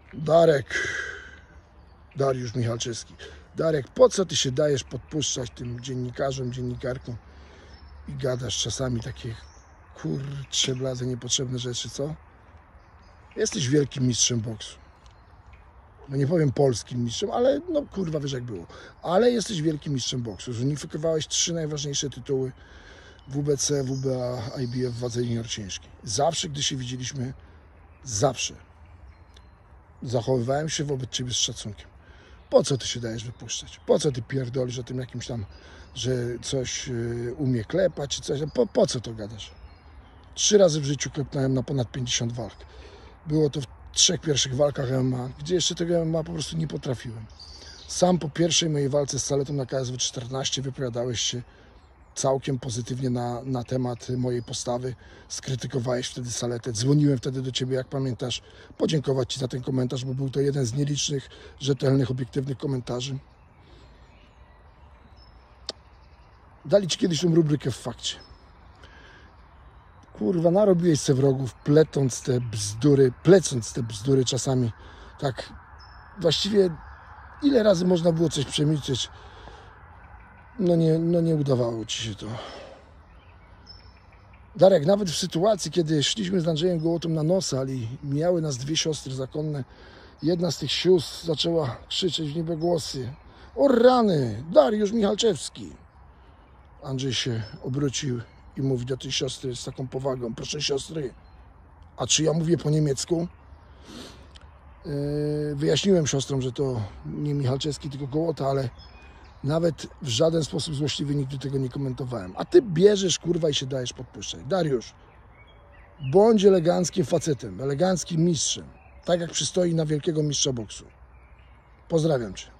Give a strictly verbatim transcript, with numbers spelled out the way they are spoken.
Darek, Dariusz Michalczewski. Darek, po co ty się dajesz podpuszczać tym dziennikarzom, dziennikarkom i gadasz czasami takie kurcze blade niepotrzebne rzeczy, co? Jesteś wielkim mistrzem boksu. No nie powiem polskim mistrzem, ale no kurwa wiesz jak było. Ale jesteś wielkim mistrzem boksu. Zunifikowałeś trzy najważniejsze tytuły W B C, W B A, I B F w wadze junior ciężkiej. Zawsze, gdy się widzieliśmy, zawsze zachowywałem się wobec ciebie z szacunkiem. Po co ty się dajesz wypuszczać? Po co ty pierdolisz o tym jakimś tam, że coś umie klepać czy coś? Po, po co to gadasz? Trzy razy w życiu klepnąłem na ponad pięćdziesiąt walk. Było to w trzech pierwszych walkach M M A, gdzie jeszcze tego M M A po prostu nie potrafiłem. Sam po pierwszej mojej walce z Saletą na K S W czternaście wypowiadałeś się całkiem pozytywnie na, na temat mojej postawy. Skrytykowałeś wtedy Saletę. Dzwoniłem wtedy do ciebie, jak pamiętasz, podziękować ci za ten komentarz, bo był to jeden z nielicznych, rzetelnych, obiektywnych komentarzy. Dali ci kiedyś tą rubrykę w fakcie. Kurwa, narobiłeś se wrogów, pletąc te bzdury, plecąc te bzdury czasami. Tak, właściwie ile razy można było coś przemilczeć? No nie, no nie udawało ci się to. Darek, nawet w sytuacji, kiedy szliśmy z Andrzejem Gołotą na nosal i mijały nas dwie siostry zakonne, jedna z tych sióstr zaczęła krzyczeć w niebogłosy: o rany, Dariusz Michalczewski! Andrzej się obrócił i mówi do tej siostry z taką powagą: proszę siostry, a czy ja mówię po niemiecku? Yy, wyjaśniłem siostrom, że to nie Michalczewski, tylko Gołota, ale nawet w żaden sposób złośliwy nigdy tego nie komentowałem. A ty bierzesz, kurwa, i się dajesz podpuszczać. Dariusz, bądź eleganckim facetem, eleganckim mistrzem, tak jak przystoi na wielkiego mistrza boksu. Pozdrawiam cię.